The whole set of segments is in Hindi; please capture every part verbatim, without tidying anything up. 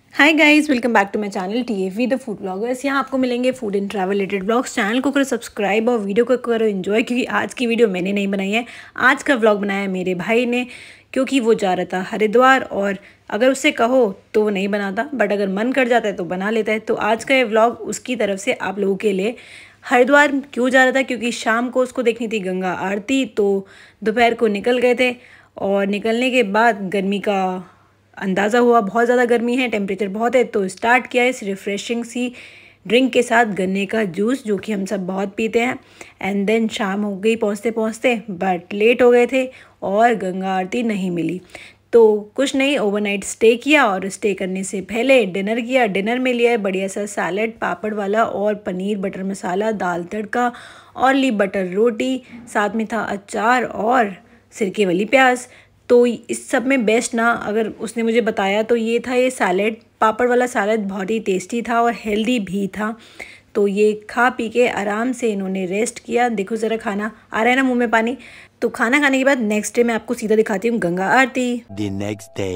Hi guys, welcome back to my channel T F V the food bloggers. यहाँ आपको मिलेंगे food and travel related blogs. Channel को करो सब्सक्राइब और वीडियो को करो एंजॉय, क्योंकि आज की वीडियो मैंने नहीं बनाई है। आज का व्लॉग बनाया है मेरे भाई ने, क्योंकि वो जा रहा था हरिद्वार और अगर उससे कहो तो वो नहीं बनाता, बट अगर मन कर जाता है तो बना लेता है। तो आज का ये व्लॉग उसकी तरफ से आप लोगों के लिए। हरिद्वार क्यों जा रहा था? क्योंकि शाम को उसको देखनी थी गंगा आरती, तो दोपहर को निकल गए थे और निकलने के बाद गर्मी का अंदाज़ा हुआ, बहुत ज़्यादा गर्मी है, टेम्परेचर बहुत है, तो स्टार्ट किया इस रिफ़्रेशिंग सी ड्रिंक के साथ गन्ने का जूस, जो कि हम सब बहुत पीते हैं। एंड देन शाम हो गई पहुँचते पहुँचते, बट लेट हो गए थे और गंगा आरती नहीं मिली। तो कुछ नहीं, ओवरनाइट स्टे किया और स्टे करने से पहले डिनर किया। डिनर में लिया है बढ़िया सा सैलड पापड़ वाला और paneer butter masala, dal tadka, oily butter रोटी, साथ में था अचार और सिरके वाली प्याज। तो इस सब में बेस्ट ना, अगर उसने मुझे बताया तो ये था, ये सैलेड पापड़ वाला सैलेड बहुत ही टेस्टी था और हेल्दी भी था। तो ये खा पी के आराम से इन्होंने रेस्ट किया। देखो ज़रा, खाना आ रहा है ना मुंह में पानी। तो खाना खाने के बाद नेक्स्ट डे मैं आपको सीधा दिखाती हूँ Ganga aarti. The next day.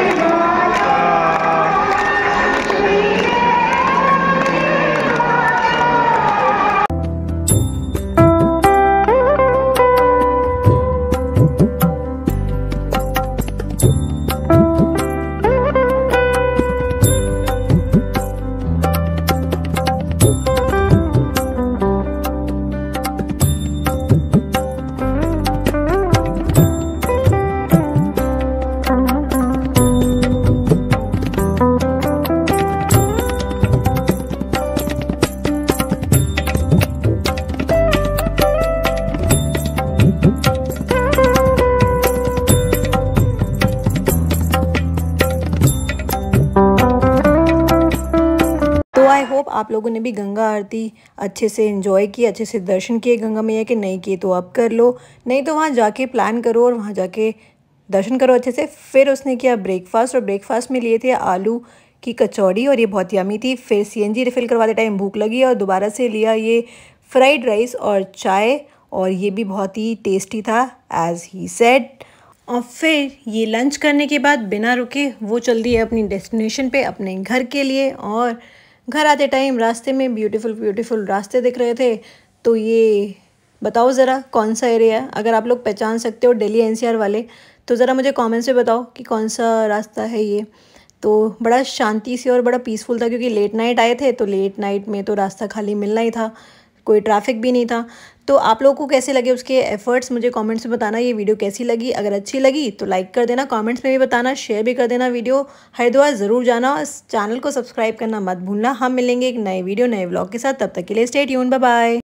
I hope आप लोगों ने भी गंगा आरती अच्छे से एंजॉय की, अच्छे से दर्शन किए गंगा मैया के। नहीं किए तो अब कर लो, नहीं तो वहाँ जाके प्लान करो और वहाँ जाके दर्शन करो अच्छे से। फिर उसने किया ब्रेकफास्ट, और ब्रेकफास्ट में लिए थे आलू की कचौड़ी और ये बहुत यमी थी। फिर सीएनजी रिफ़िल करवाते टाइम भूख लगी और दोबारा से लिया ये फ्राइड राइस और चाय, और ये भी बहुत ही टेस्टी था एज़ ही सेड। और फिर ये लंच करने के बाद बिना रुके वो चल दिए अपनी डेस्टिनेशन पे, अपने घर के लिए। और घर आते टाइम रास्ते में ब्यूटीफुल ब्यूटीफुल रास्ते दिख रहे थे। तो ये बताओ ज़रा कौन सा एरिया है, अगर आप लोग पहचान सकते हो दिल्ली एनसीआर वाले, तो ज़रा मुझे कमेंट्स में बताओ कि कौन सा रास्ता है ये। तो बड़ा शांति से और बड़ा पीसफुल था, क्योंकि लेट नाइट आए थे, तो लेट नाइट में तो रास्ता खाली मिलना ही था, कोई ट्रैफिक भी नहीं था। तो आप लोगों को कैसे लगे उसके एफर्ट्स, मुझे कमेंट्स में बताना। ये वीडियो कैसी लगी? अगर अच्छी लगी तो लाइक कर देना, कमेंट्स में भी बताना, शेयर भी कर देना वीडियो। हरिद्वार ज़रूर जाना, इस चैनल को सब्सक्राइब करना मत भूलना। हम मिलेंगे एक नए वीडियो नए व्लॉग के साथ, तब तक के लिए स्टे ट्यून, बाय बाय।